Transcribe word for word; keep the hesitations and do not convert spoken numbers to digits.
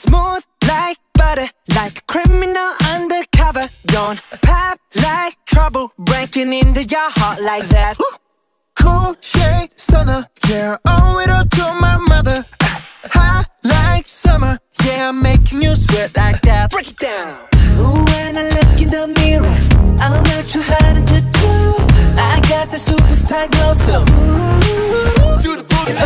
Smooth like butter, like a criminal undercover. Don't pop like trouble, breaking into your heart like that. Cool shade stunner, yeah, owe it all to my mother. Hot like summer, yeah, I'm making you sweat like that. Break it down. Ooh, when I look in the mirror, I'm not too hard to do. I got the superstar glow, so